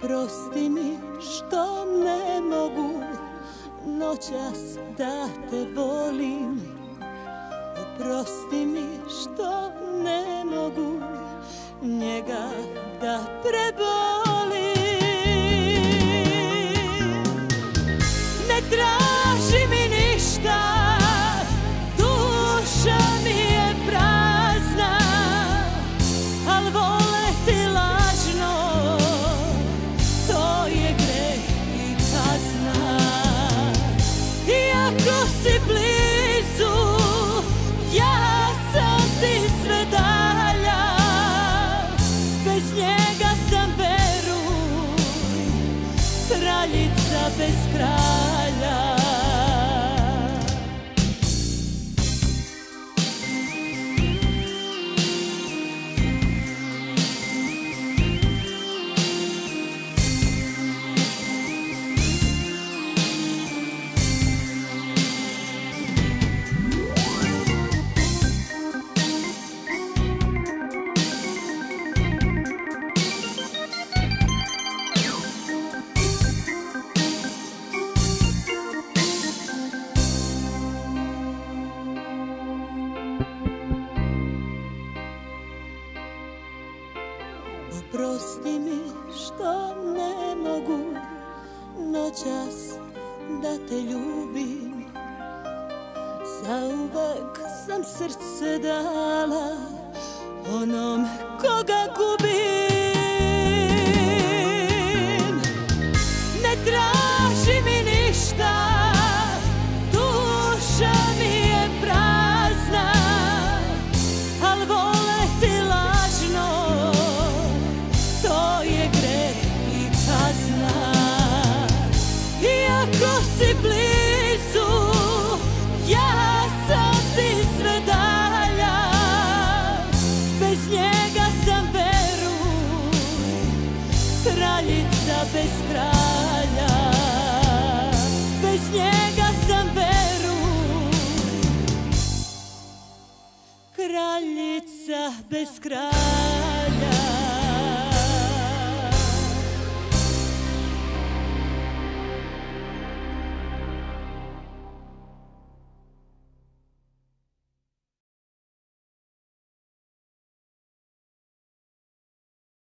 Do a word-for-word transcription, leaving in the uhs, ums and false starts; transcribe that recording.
Oprosti mi što ne mogu noćas da te volim. Oprosti mi što ne mogu njega da prebolim. Ne traži mi ništa, duša mi je prazna, al voleti lažno, to je greh i kazna. Iako si blizu, ja sam ti sve dalja, bez njega sam, veruj, kraljica bez kralja. Oprosti mi što ne mogu noćas da te ljubim. Zauvek sam srce dala onom koga gubim. Ne traži mi ništa, duša mi je prazna, al voleti lažno, to je greh i kazna. Iako si blizu, ja sam ti sve dalja, bez njega sam, veruj, kraljica bez kralja. Bez njega sam, veruj, kraljica bez kralja.